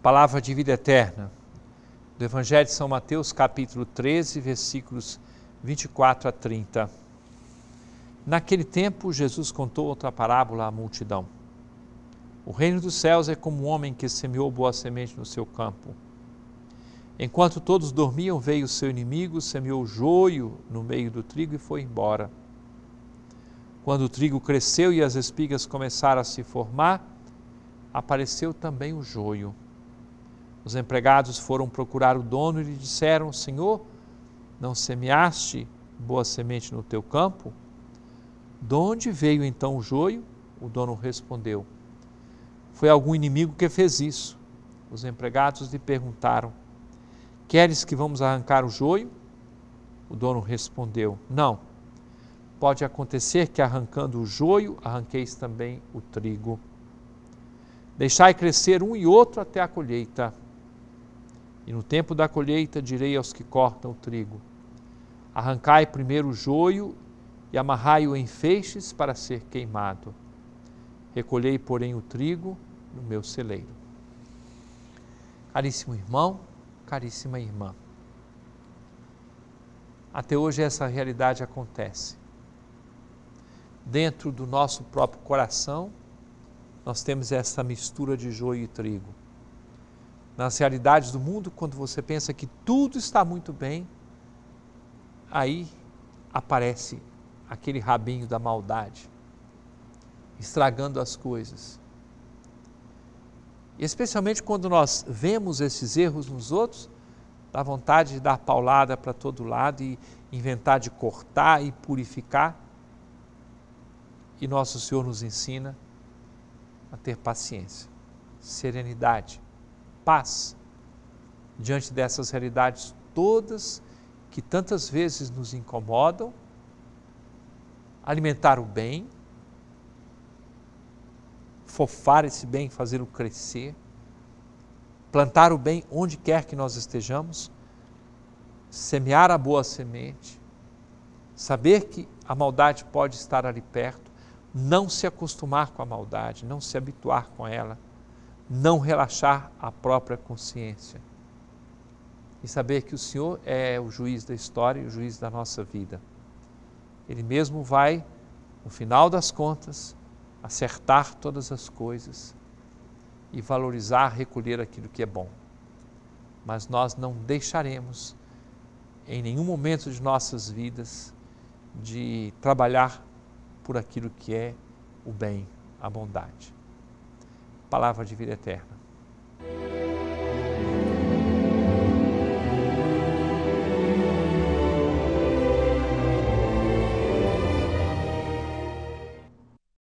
Palavra de vida eterna, do Evangelho de São Mateus, capítulo 13, versículos 24 a 30. Naquele tempo, Jesus contou outra parábola à multidão. O reino dos céus é como um homem que semeou boa semente no seu campo. Enquanto todos dormiam, veio o seu inimigo, semeou joio no meio do trigo e foi embora. Quando o trigo cresceu e as espigas começaram a se formar, apareceu também o joio. Os empregados foram procurar o dono e lhe disseram: Senhor, não semeaste boa semente no teu campo? De onde veio então o joio? O dono respondeu: Foi algum inimigo que fez isso. Os empregados lhe perguntaram: Queres que vamos arrancar o joio? O dono respondeu: Não. Pode acontecer que arrancando o joio, arranqueis também o trigo. Deixai crescer um e outro até a colheita. E no tempo da colheita direi aos que cortam o trigo: Arrancai primeiro o joio e amarrai-o em feixes para ser queimado. Recolhei, porém, o trigo no meu celeiro. Caríssimo irmão, caríssima irmã, até hoje essa realidade acontece. Dentro do nosso próprio coração, nós temos essa mistura de joio e trigo. Nas realidades do mundo, quando você pensa que tudo está muito bem, aí aparece aquele rabinho da maldade, estragando as coisas. E especialmente quando nós vemos esses erros nos outros, dá vontade de dar paulada para todo lado e inventar de cortar e purificar. E nosso Senhor nos ensina a ter paciência, serenidade, paz, diante dessas realidades todas que tantas vezes nos incomodam, alimentar o bem, fofar esse bem, fazê-lo crescer, plantar o bem onde quer que nós estejamos, semear a boa semente, saber que a maldade pode estar ali perto, não se acostumar com a maldade, não se habituar com ela, não relaxar a própria consciência e saber que o Senhor é o juiz da história e o juiz da nossa vida. Ele mesmo vai, no final das contas, acertar todas as coisas e valorizar, recolher aquilo que é bom. Mas nós não deixaremos, em nenhum momento de nossas vidas, de trabalhar por aquilo que é o bem, a bondade. Palavra de vida eterna.